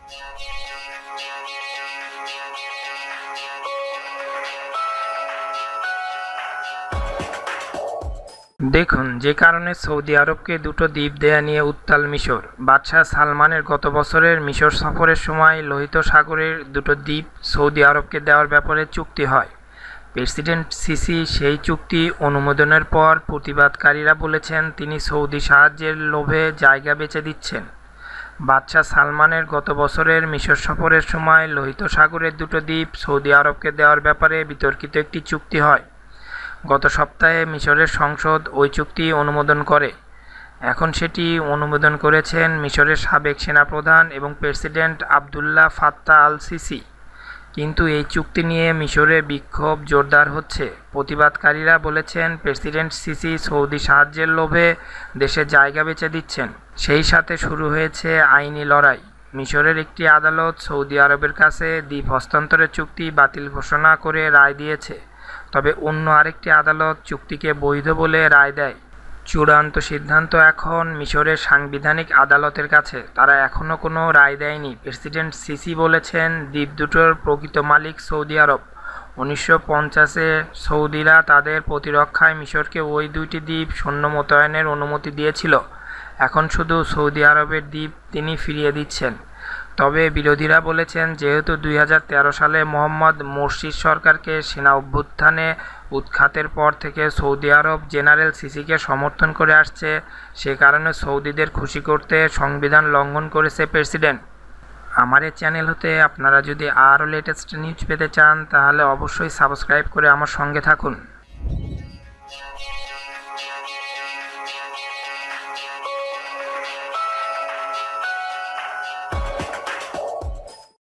দেখুন, যে কারণে সৌদি আরবকে দুটো দ্বীপ দেয়া নিয়ে উত্তাল মিশর। বাদশাহ সালমানের গত বছরের মিশর সফরের সময় লোহিত সাগরের দুটো দ্বীপ সৌদি আরবকে দেওয়ার ব্যাপারে চুক্তি হয়। প্রেসিডেন্ট সিসি সেই চুক্তি অনুমোদনের পর প্রতিবাদকারীরা বলেছেন তিনি সৌদি সাহায্যের লোভে জায়গা বেচে দিচ্ছেন। বাদশাহ সালমানের গত বছরের মিশর সফরের সময় লোহিত সাগরের দুটো দ্বীপ সৌদি আরবকে দেওয়ার ব্যাপারে বিতর্কিত একটি চুক্তি হয়। গত সপ্তাহে মিশরের সংসদ ওই চুক্তি অনুমোদন করে। এখন সেটি অনুমোদন করেছেন মিশরের সাবেক সেনাপ্রধান এবং president Abdullah Fattah al Sisi. কিন্তু এই চুক্তি নিয়ে মিশরে বিক্ষোভ জোরদার হচ্ছে। প্রতিবাদকারীরা বলেছেন প্রেসিডেন্ট সিসি সৌদি সাহায্যের লোভে দেশে জায়গা বেচে দিচ্ছেন। সেই সাথে শুরু হয়েছে আইনি লড়াই। মিশরের একটি আদালত সৌদি আরবের কাছে দ্বীপ হস্তান্তরের চুক্তি বাতিল ঘোষণা করে রায় দিয়েছে। তবে অন্য আরেকটি আদালত চুক্তিকে বৈধ বলে রায় দেয়। চূড়ান্ত সিদ্ধান্ত এখন মিশরের সাংবিধানিক আদালতের কাছে। তারা এখনও কোনো রায় দেয়নি। প্রেসিডেন্ট সিসি বলেছেন দ্বীপ দুটোর প্রকৃত মালিক সৌদি আরব। 1950-এ সৌদিরা তাদের প্রতিরক্ষায় মিশরকে ওই দুইটি দ্বীপ সৈন্য মোতায়েনের অনুমতি দিয়েছিল। এখন শুধু সৌদি আরবের দ্বীপ তিনি ফিরিয়ে দিচ্ছেন। তবে বিরোধীরা বলেছেন যেহেতু 2013 সালে মোহাম্মদ মোরসির সরকারকে সেনা অভ্যুত্থানে উৎখাতের পর থেকে সৌদি আরব জেনারেল সিসিকে সমর্থন করে আসছে, সে কারণে সৌদিদের খুশি করতে সংবিধান লঙ্ঘন করেছে প্রেসিডেন্ট। আমার এই চ্যানেল হতে আপনারা যদি আরও লেটেস্ট নিউজ পেতে চান তাহলে অবশ্যই সাবস্ক্রাইব করে আমার সঙ্গে থাকুন।